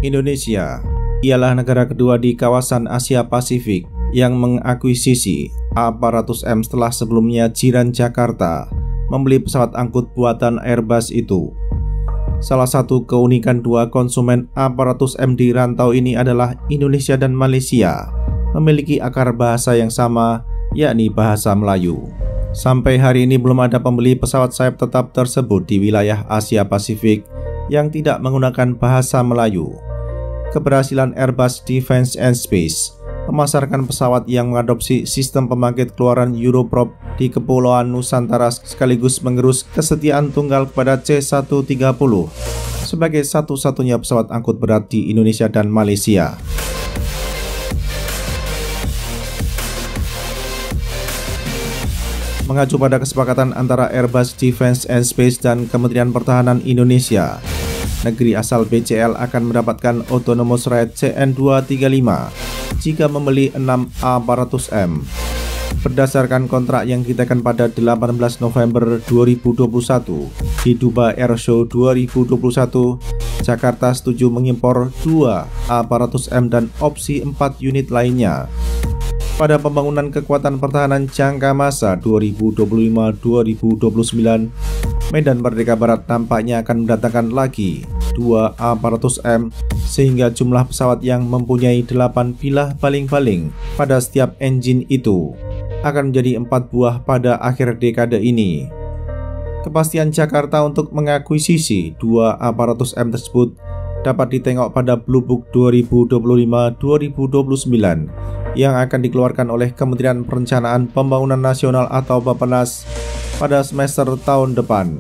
Indonesia ialah negara kedua di kawasan Asia Pasifik yang mengakuisisi A400M setelah sebelumnya jiran Jakarta membeli pesawat angkut buatan Airbus itu. Salah satu keunikan dua konsumen A400M di rantau ini adalah Indonesia dan Malaysia memiliki akar bahasa yang sama, yakni bahasa Melayu. Sampai hari ini belum ada pembeli pesawat sayap tetap tersebut di wilayah Asia Pasifik yang tidak menggunakan bahasa Melayu. Keberhasilan Airbus Defence and Space memasarkan pesawat yang mengadopsi sistem pembangkit keluaran Europrop di Kepulauan Nusantara sekaligus mengerus kesetiaan tunggal kepada C-130 sebagai satu-satunya pesawat angkut berat di Indonesia dan Malaysia. Mengacu pada kesepakatan antara Airbus Defence and Space dan Kementerian Pertahanan Indonesia, negeri asal BCL akan mendapatkan Autonomous Ride CN235 jika membeli 6 A400M. Berdasarkan kontrak yang ditekan pada 18 November 2021 di Dubai Airshow 2021, Jakarta setuju mengimpor 2 A400M dan opsi 4 unit lainnya. Pada pembangunan kekuatan pertahanan jangka masa 2025-2029, Medan Merdeka Barat tampaknya akan mendatangkan lagi 2 A400M sehingga jumlah pesawat yang mempunyai 8 bilah baling-baling pada setiap engine itu akan menjadi 4 buah pada akhir dekade ini. Kepastian Jakarta untuk mengakuisisi 2 A400M tersebut dapat ditengok pada Blue Book 2025-2029 yang akan dikeluarkan oleh Kementerian Perencanaan Pembangunan Nasional atau Bappenas pada semester tahun depan.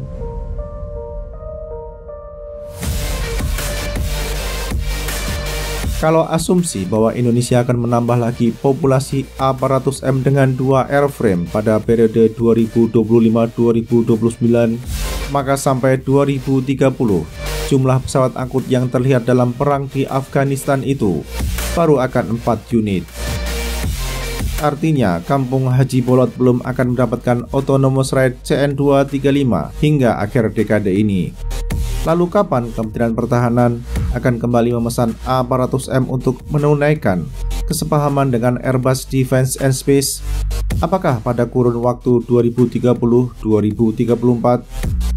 Kalau asumsi bahwa Indonesia akan menambah lagi populasi A400M dengan 2 airframe pada periode 2025-2029, maka sampai 2030 jumlah pesawat angkut yang terlihat dalam perang di Afghanistan itu baru akan 4 unit. Artinya, Kampung Haji Bolot belum akan mendapatkan Autonomous Ride CN235 hingga akhir dekade ini. Lalu kapan Kementerian Pertahanan akan kembali memesan A400M untuk menunaikan kesepahaman dengan Airbus Defence and Space? Apakah pada kurun waktu 2030-2034